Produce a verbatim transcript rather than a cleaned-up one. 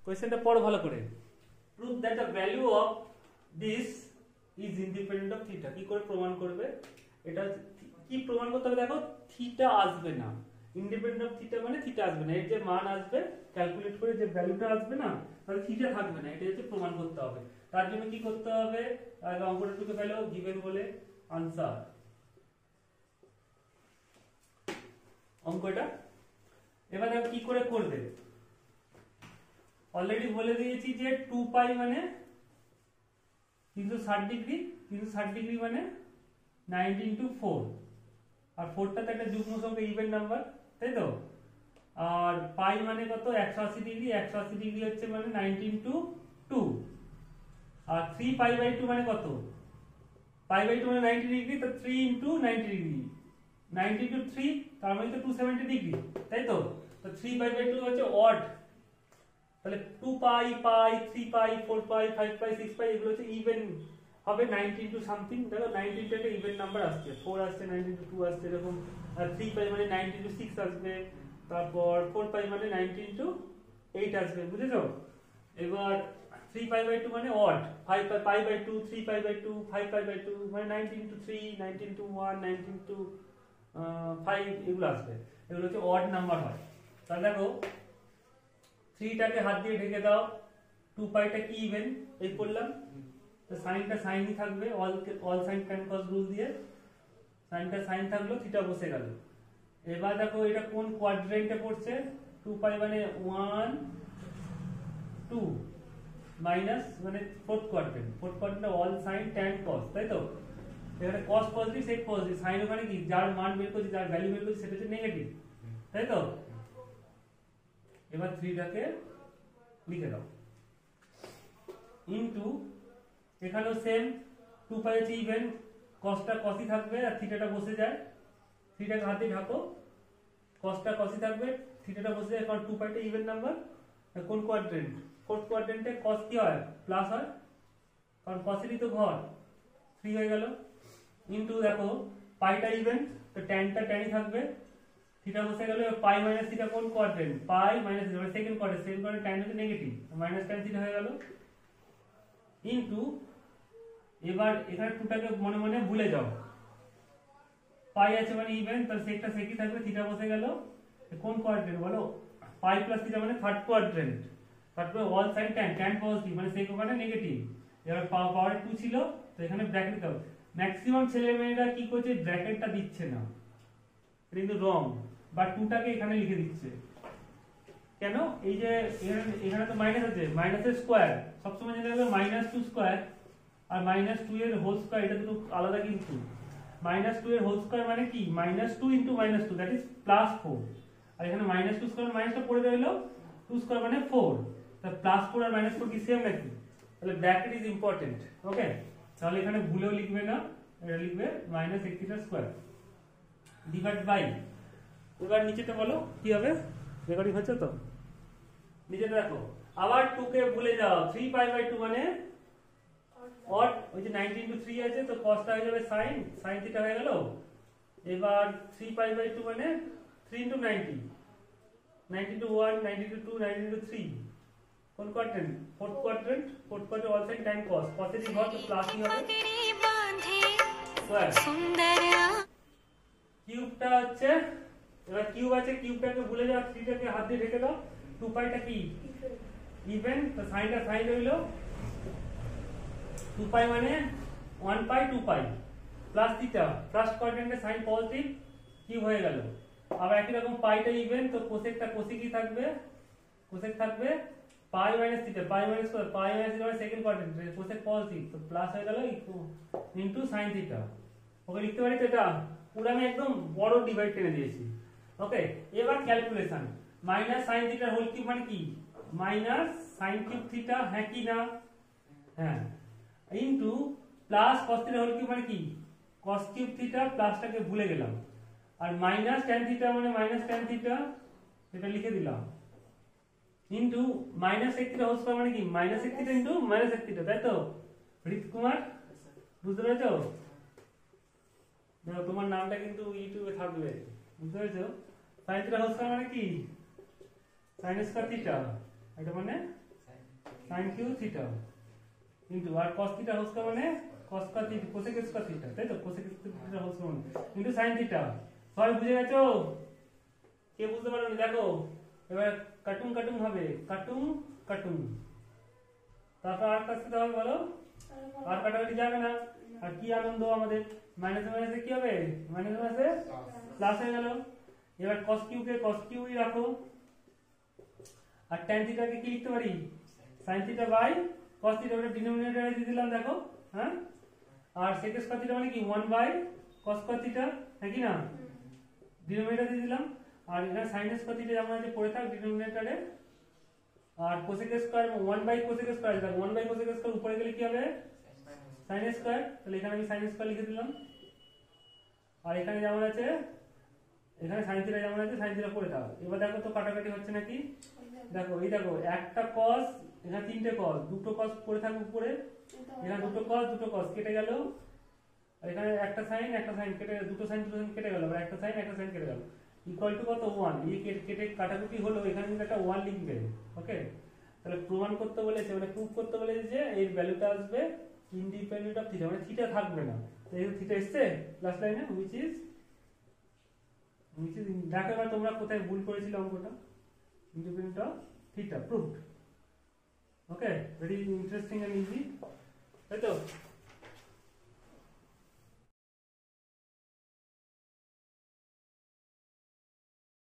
কোশ্চেনটা পড়ো ভালো করে। Prove that the value of this is independent of theta. কি করে প্রমাণ করবে এটা? কি প্রমাণ করতে হবে দেখো, থিটা আসবে না। ইন্ডিপেন্ডেন্ট অফ থিটা মানে থিটা আসবে না, এর যে মান আসবে ক্যালকুলেট করে যে ভ্যালুটা আসবে না, তাহলে থিটা থাকবে না। এটা হচ্ছে প্রমাণ করতে হবে। তার জন্য কি করতে হবে? আগে অঙ্কটা টুকে ফেলো, গিভেন বলে আনসার অঙ্কটা। এবার দেখো কি করে করবে। অলরেডি বলে দিয়েছি যে টু পাই মানে তিনশো ষাট ডিগ্রি, তিনশো ষাট ডিগ্রি মানে নাইনটি ইন্টু ফোর, আর ফোরটা তো একটা যুগ্ম সংখ্যা, ইভেন নাম্বার, তাই তো? আর পাই মানে কত? একশো আশি ডিগ্রি, একশো আশি ডিগ্রি হচ্ছে মানে নাইনটি ইন্টু টু, আর থ্রি পাই বাই টু মানে কত? পাই বাই টু মানে নাইনটি ডিগ্রি, তো three into ninety degree, ninety into three তার মানে তো টু সেভেন্টি ডিগ্রি, তাই তো? তো থ্রি পাই বাই টু হচ্ছে অড, তাহলে two pi, pi, three pi, four pi, five pi, six pi এগুলো হচ্ছে ইভেন হবে নাইনটি ইন্টু সামথিং। দেখো নাইনটি ইন্টু একটা ইভেন নাম্বার আসছে, ফোর আসছে, নাইনটি ইন্টু টু আসছে, এরকম। আর থ্রি পাই মানে নাইনটি ইন্টু সিক্স আসবে, তারপর ফোর পাই মানে নাইনটি ইন্টু এইট আসবে, বুঝেছো? এবার থ্রি পাই বাই টু মানে odd, five pi by two, three pi by two, five pi by two মানে ninety into three, ninety into one, ninety into five এগুলো আসবে, এগুলো হচ্ছে অড নাম্বার হয়। তাহলে দেখো থ্রিটাকে হাত দিয়ে ঢেকে দাও, টু পাইটা কি ইভেন, এই করলাম, তো সাইনটা সাইনই থাকবে, all all sine tan cos rule দিয়ে সাইনটা সাইন থাকলো, থিটা বসে গেল। এবার দেখো এটা কোন কোয়াড্রেন্টে পড়ছে? টু পাই মানে ওয়ান টু মাইনাস মানে ফোর্থ কোয়াড্রেন্ট, ফোর্থ কোয়াড্রেন্টে অল সাইন ট্যান কস, তাই তো? এখানে cos positive, sec positive, sine ওখানে কি যার মান বের করছি, যার ভ্যালু বের করছি সেটা হচ্ছে নেগেটিভ, তাই তো? এবার থ্রিটাকে লিখে দাও ইনটু, এখানেও সেম, টু পাই হচ্ছে ইভেন, কসটা কসই থাকবে আর থিটাটা বসে যায়, থ্রিটাকে হাতে ঢাকো, কসটা কসই থাকবে, থিটাটা বসে যায়, কারণ টু পাইটা ইভেন নাম্বার। কোন কোয়াড্রেন্ট? ফোর্থ কোয়াড্রেন্টে কস কি হয়? প্লাস হয়, কারণ কসেরই তো ঘর, থ্রি হয়ে গেল। ইনটু দেখো পাইটা ইভেন, তো ট্যানটা ট্যানই থাকবে, থিটা বসে গেল। পাই মাইনাস থিটা কোন কোয়াড্রেন্ট? পাই মাইনাস থিটা মানে second quadrant, second quadrant tan হচ্ছে নেগেটিভ, মাইনাস ট্যান থিটা হয়ে গেল। ইনটু এবার এখানে টুটাকে মনে মনে ভুলে যাও, পাই আছে মানে ইভেন, তাহলে সেকটা সেকই থাকবে, থিটা বসে গেল। কোন কোয়াড্রেন্ট বলো? পাই প্লাস থিটা মানে থার্ড কোয়াড্রেন্ট, তারপরে all sine tan, tan positive মানে সেক ওখানে নেগেটিভ। এবার পাওয়ার টু ছিল, তো এখানে ব্র্যাকেট দিতে হবে। ম্যাক্সিমাম ছেলে মেয়েরা কি করছে, ব্র্যাকেটটা দিচ্ছে না, কিন্তু রং, বা টুটাকে এখানে লিখে দিচ্ছে। কেন? এই যে এখানে তো মাইনাস আছে, মাইনাসের স্কোয়ার সবসময় জেনে রাখবে, মাইনাস টু স্কোয়ার আর মাইনাস টু এর হোল স্কোয়ার, এটা দুটো আলাদা কিন্তু। মাইনাস টু এর হোল স্কোয়ার মানে কি? Minus two into minus two, that is plus four. আর এখানে মাইনাস টু স্কোয়ার মাইনাসটা পড়ে রইল, টু স্কোয়ার মানে ফোর, তা প্লাস ফোর আর মাইনাস ফোর কি সেম নাকি? তাহলে ব্র্যাকেট ইজ ইম্পর্টেন্ট, ওকে? তাহলে এখানে ভুলেও লিখবে না, এটা লিখবে মাইনাস এক থিটা স্কোয়ার ডিভাইড বাই। এবার নিচেটা বলো কি হবে, রেকর্ডিং হচ্ছে তো? নিচেটা দেখো, আবার টু কে ভুলে যাও, থ্রি পাই বাই টু মানে অড, ওই যে নাইনটি ইন্টু থ্রি আছে, তো কসটা হয়ে যাবে সাইন, সাইন থিটা হয়ে গেল। এবার থ্রি পাই বাই টু মানে three into ninety, ninety into one, ninety into two, ninety into three, কোন quadrant? Fourth quadrant, fourth quadrant all sine tan cos, কসের ঘর তো প্লাস কি হবে, স্কয়ার। কিউবটা হচ্ছে, এবার কিউব আছে, কিউবটাকে ভুলে যাও, থ্রিটাকে হাত দিয়ে ঢেকে দাও, টু পাইটা কি ইভেন, তো সাইনটা সাইন রইল, টু পাই মানে one pi, two pi plus theta, first কোয়াড্রেন্টে সাইন পজিটিভ, কিউব হয়ে গেল। আবার একই রকম পাইটা ইভেন, তো কোসেকটা কোসেকই থাকবে, কোসেক থাকবে, pi minus theta, pi minus square, pi minus theta second quadrant, cosec positive, তো প্লাস হয়ে গেল ইনটু সাইন থিটা। ওকে লিখতে পারি তো? এটা পুরো আমি একদম বড় ডিভাইড টেনে দিয়েছি, ওকে? এবার ক্যালকুলেশন, মাইনাস সাইন থিটার হোল কিউব মানে কি? মাইনাস সাইন কিউব থিটা, হ্যাঁ কি না? হ্যাঁ। Into plus cos theta whole cube মানে কি? কস কিউব থিটা, প্লাসটাকে ভুলে গেলাম, আর মাইনাস ট্যান থিটা মানে মাইনাস ট্যান থিটা, এটা লিখে দিলাম। ইনটু মাইনাস এক থিটা হোল স্কয়ার মানে কি? মাইনাস এক থিটা ইনটু মাইনাস এক থিটা, তাই তো? হৃদ কুমার, বুঝতে পেরেছো? দেখো তোমার নামটা কিন্তু ইউটিউবে থাকবে, বুঝতে পেরেছো? সাইন থিটা হোল স্কয়ার মানে কি? সাইন স্কয়ার থিটা, এটা মানে সাইন কিউ থিটা ইনটু আর cos থিটা হোল স্কয়ার মানে cos square theta cosec square theta, তাই তো কোসেক থিটা হোল স্কয়ার মানে ইনটু সাইন থিটা। সবাই বুঝে গেছো? কে বুঝতে পারোনি দেখো, এবার কাটুন কাটুন হবে, কাটুন কাটুন, তারপর আর কাছে হবে বলো, আর কাটাকাটি যাবে না। আর কি আনন্দ আমাদের, মাইনাস মাইনাসে কি হবে, মাইনাস মাইনাসে প্লাস হয়ে গেল। এবার cos কিউ কে cos কিউই রাখো, আর tan থিটা কে কি লিখতে পারি, sin theta by cos theta, ওটা ডিনোমিনেটরে দিয়ে দিলাম দেখো, হ্যাঁ। আর sec স্কয়ার থিটা মানে কি one by cos square theta, হ্যাঁ কি না, ডিনোমিনেটরে দিয়ে দিলাম। আর এখানে sin স্কয়ার থিটা যেমন আছে পড়ে থাক ডিনোমিনেটরে, আর cosec square one by cosec square, দেখো ওয়ান বাই cosec স্কয়ার উপরে গেলে কি হবে, sin স্কয়ার, তাহলে এখানে আমি sin স্কয়ার লিখে দিলাম। আর এখানে যেমন আছে, এখানে sin থিটা যেমন আছে sin থিটা পড়ে থাক। এবার দেখো তো কাটাকাটি হচ্ছে নাকি, দেখো এই দেখো একটা cos, এখানে তিনটে cos, দুটো cos পড়ে থাকবে উপরে, এখানে দুটো cos দুটো cos কেটে গেল, আর এখানে একটা sin একটা sin কেটে, দুটো sin দুটো sin কেটে গেল, আর একটা sin একটা sin কেটে গেল, ইকুয়াল টু কত ওয়ান। এই কেটে কেটে কাটাকুটি হলো, এখানে কিন্তু একটা ওয়ান লিখবে, ওকে। তাহলে প্রমাণ করতে বলেছে, মানে প্রুফ করতে বলেছে যে এর ভ্যালুটা আসবে ইন্ডিপেন্ডেন্ট অফ থিটা, মানে থিটা থাকবে না। তো এই থিটা এসছে লাস্ট লাইনে, which is which is দেখো এবার তোমরা কোথায় ভুল করেছিলে অঙ্কটা, independent of theta proved. Okay, very interesting and easy, তাই তো।